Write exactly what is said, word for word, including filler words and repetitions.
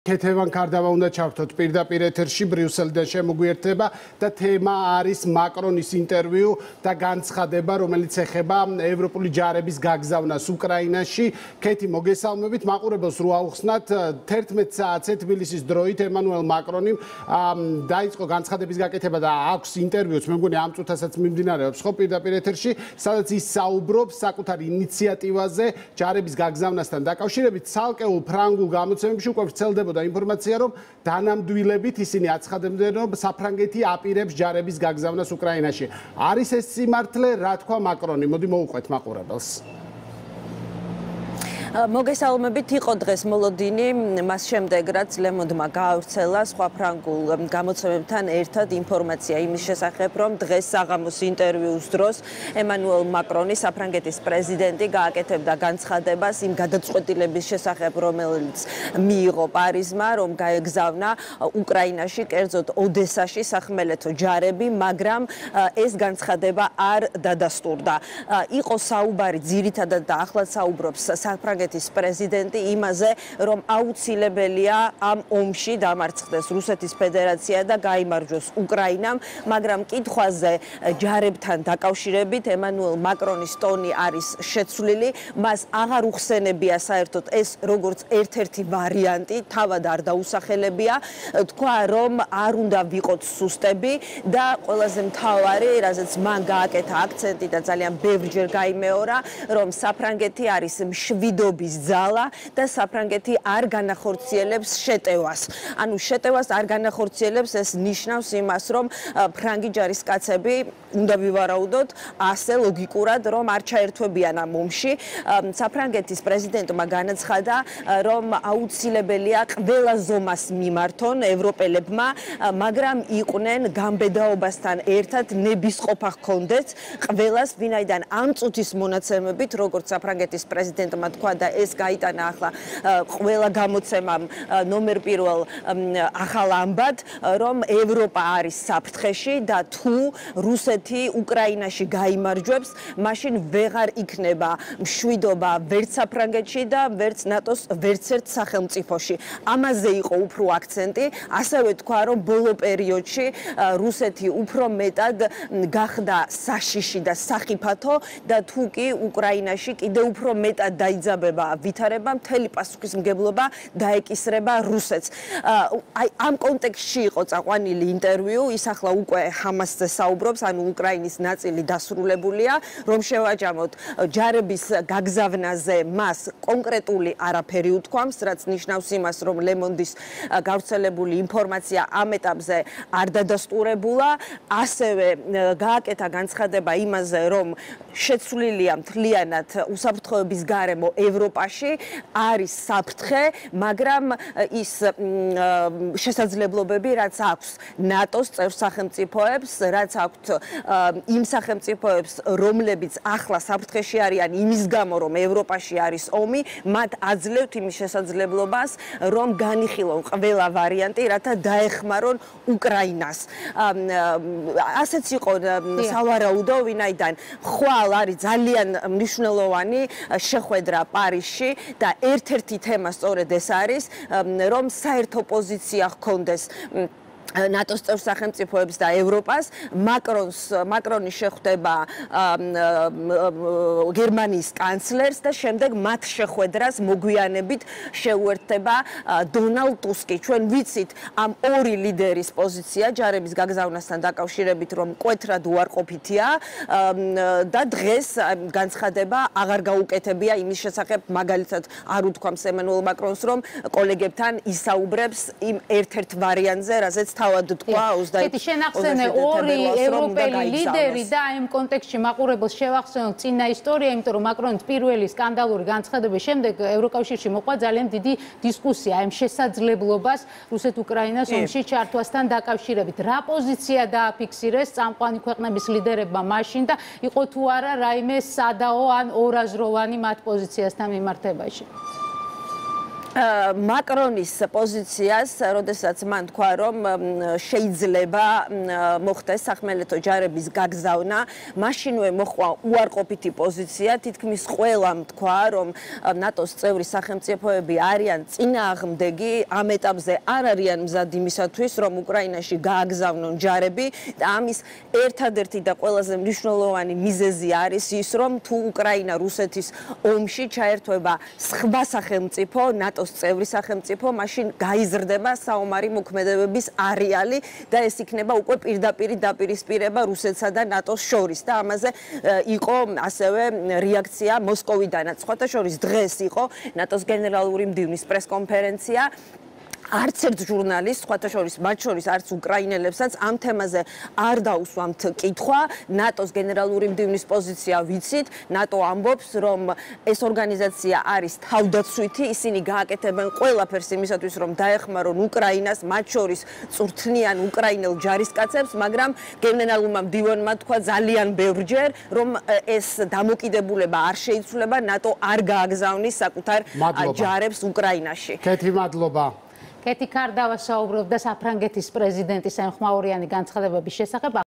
Ქეთევან ქარდავა უნდა ჩავთოთ პირდაპირ ეთერში ბრიუსელიდან შემოგვიერთდება და თემა არის მაკრონის ინტერვიუ და განცხადება, რომელიც ეხება ევროპული ჯარების გაგზავნას უკრაინაში. ქეთი, მოგესალმებით, მაყურებელს რო აუხსნათ თერთმეტ საათზე თბილისის დროით ემანუელ მაკრონიმ დაიწყო განცხადების გაკეთება და აქვს ინტერვიუც, მე მგონი ამ წუთასაც მიმდინარეობს ხო პირდაპირ ეთერში, სადაც ის საუბრობს საკუთარ ინიციატივაზე ჯარების გაგზავნასთან დაკავშირებით. ცალკეულ ფრანგულ გამოცემებში უკვე ვრცელდება და ინფორმაცია რომ დანამდვილებით ისინი აცხადებდნენ რომ საფრანგეთი აპირებს ჯარების გაგზავნას უკრაინაში. არის ეს სიმართლე, რა თქვა მაკრონი? მოდი მოუყვეთ მაყურებელს. მოგესალმებით, იყო დღეს მოლოდინი, მას შემდეგ რაც ლემონდმა გაავრცელა სხვა ფრანგულ გამოცემებთან ერთად ინფორმაცია იმის შესახებ, რომ დღეს საღამოს ინტერვიუს დროს ემანუელ მაკრონი, საფრანგეთის პრეზიდენტი, გააკეთებდა განცხადებას იმ გადაწყვეტილების შესახებ, რომელიც მიიღო პარიზმა, რომ გაეგზავნა უკრაინაში, კერძოდ ოდესაში სახმელეთო ჯარები, მაგრამ ეს განცხადება არ დადასტურდა. იყო საუბარი ძირითადად და ახლად საუბრობს საფრანგეთის პრეზიდენტი იმაზე, რომ აუცილებელია ამ ომში დამარცხდეს რუსეთის ფედერაცია და გაიმარჯვოს უკრაინამ, მაგრამ კითხვაზე ჯარებთან დაკავშირებით ემანუელ მაკრონის ტონი არის შეცვლილი, მას აღარ უხსენებია საერთოდ ეს როგორც ერთ-ერთი ვარიანტი, თავად არ დაუსახელებია, თქვა რომ არ უნდა ვიყოთ სუსტები და ყველაზე მთავარი, რაზეც მან გააკეთა აქცენტი და ძალიან ბევრჯერ გაიმეორა, რომ საფრანგეთი არის მშვიდობის ძალა და საფრანგეთი არ განახორციელებს შეტევას. ანუ შეტევას არ განახორციელებს, ეს ნიშნავს იმას, რომ ფრანგი ჯარისკაცები უნდა ვივარაუდოთ ასე ლოგიკურად, რომ არ ჩაერთვებიან ამ ომში. საფრანგეთის პრეზიდენტმა განაცხადა, რომ აუცილებელია ყველა ზომას მიმართონ ევროპელებმა, მაგრამ იყვნენ გამბედაობასთან ერთად ნებისყოფა ჰქონდეთ ყველას, ვინაიდან ამ წუთის მონაცემებით, როგორც საფრანგეთის პრეზიდენტმა თქვა და ეს გაიტანა ახლა ყველა გამოცემამ ნომერ პირველ ახალ ამბად, რომ ევროპა არის საფრთხეში და თუ რუსეთი უკრაინაში გაიმარჯვებს, მაშინ ვეღარ იქნება მშვიდობა ვერც საფრანგეთში და ვერც ნატოს ვერც ერთ სახელმწიფოში. ამაზე იყო უფრო აქცენტი, ასევე თქვა, რომ ბოლო პერიოდში რუსეთი უფრო მეტად გახდა საშიში და სახიფათო და თუ კი უკრაინაში კიდევ უფრო მეტად დაიძაბება ვითარება, მთელი პასუხისმგებლობა დაეკისრება რუსეთს. აი ამ კონტექსტში იყო წაყვანილი ინტერვიუ, ის ახლა უკვე ჰამასზე საუბრობს, ანუ უკრაინის ნაწილი დასრულებულია, რომ შევაჯამოთ ჯარების გაგზავნაზე მას კონკრეტული არაფერი უთქვამს, რაც ნიშნავს იმას, რომ ლემონდის გავრცელებული ინფორმაცია ამ ეტაპზე არ დადასტურებულა, ასევე გააკეთა განცხადება იმაზე, რომ შეცვლილია მთლიანად უსაფრთხოების გარემო ევროპაში, არის საფრთხე, მაგრამ ის შესაძლებლობები, რაც აქვს ნატოს წევრ სახელმწიფოებს, რაც აქვთ იმ სახელმწიფოებს, რომლებიც ახლა საფრთხეში არიან იმის გამო, რომ ევროპაში არის ომი, მათ აძლევთ იმის შესაძლებლობას, რომ განიხილონ ყველა ვარიანტი, რათა დაეხმარონ უკრაინას. ასეც იყო სავარაუდო, ვინაიდან ხვალ არის ძალიან მნიშვნელოვანი შეხვედრა პარიზში და ერთ-ერთი თემა სწორედ ეს არის, რომ საერთო პოზიცია ჰქონდეს ნატოს წევრ სახელმწიფოებს და ევროპას. მაკრონს მაკრონი შეხვდება გერმანიის კანცლერს და შემდეგ მათ შეხვედრას მოგვიანებით შეუერთდება დონალდ ტუსკი. ჩვენ ვიცით ამ ორი ლიდერის პოზიცია ჯარების გაგზავნასთან დაკავშირებით, რომ მკვეთრად უარყოფითია და დღეს განცხადება აღარ გაუკეთებია იმის შესახებ, მაგალითად არ უთქვამს ემანუელ მაკრონს, რომ კოლეგებთან ისაუბრებს იმ ერთ-ერთ ვარიანტზე, რაზეც თავად თქვა ოცდაერთი შენახსენე ორი ევროპელი ლიდერი და ამ კონტექსტში მაყურებელს შევახსენოთ წინა ისტორია, იმიტომ რომ მაკრონის პირველი სკანდალური განცხადების შემდეგ ევროკავშირში მოყვა ძალიან დიდი დისკუსია ამ შესაძლებლობას რუსეთ-უკრაინას ომში ჩართვასთან დაკავშირებით. რა პოზიცია დააფიქსირეს წამყვანი ქვეყნების ლიდერებმა მაშინ და იყო თუ არა რაიმე სადაო ან ორაზროვანი მათ პოზიციასთან მიმართებაში? მაკრონის პოზიციას, როდესაც მან თქვა, რომ შეიძლება მოხდეს სახმელეთო ჯარების გაგზავნა, მაშინვე მოხდა უარყოფითი პოზიცია, თითქმის ყველამ თქვა, რომ ნატოს წევრი სახელმწიფოები არიან წინააღმდეგი, ამ ეტაპზე არ არიან მზად იმისათვის, რომ უკრაინაში გააგზავნონ ჯარები და ამის ერთადერთი და ყველაზე მნიშვნელოვანი მიზეზი არის ის, რომ თუ უკრაინა რუსეთის ომში ჩაერთვება სხვა სახელმწიფო, ნატოს წევრი სახელმწიფო, მაშინ გაიზრდება საომარი მოქმედებების არეალი და ეს იქნება უკვე პირდაპირი დაპირისპირება რუსეთსა და ნატოს შორის და ამაზე იყო ასევე რეაქცია მოსკოვიდანაც. სხვათა შორის დღეს იყო ნატოს გენერალური მდივნის პრესკონფერენცია. არც ერთ ჟურნალისტს, სხვათა შორის მათ შორის არც უკრაინელებსაც ამ თემაზე არ დაუსვამთ კითხვა. ნატოს გენერალური მდივნის პოზიცია ვიცით, ნატო ამბობს, რომ ეს ორგანიზაცია არის თავდაცვითი, ისინი გააკეთებენ ყველაფერს იმისათვის, რომ დაეხმარონ უკრაინას, მათ შორის წვრთნიან უკრაინელ ჯარისკაცებს, მაგრამ გენერალურმა მდივანმა თქვა ძალიან ბევრჯერ, რომ ეს დამოკიდებულება არ შეიცვლება, ნატო არ გააგზავნის საკუთარ ჯარებს უკრაინაში. კეთი, მადლობა. კეთი კარდავა საუბრობდა საფრანგეთის პრეზიდენტის ემხმაურიანი განცხადებების შესახებ.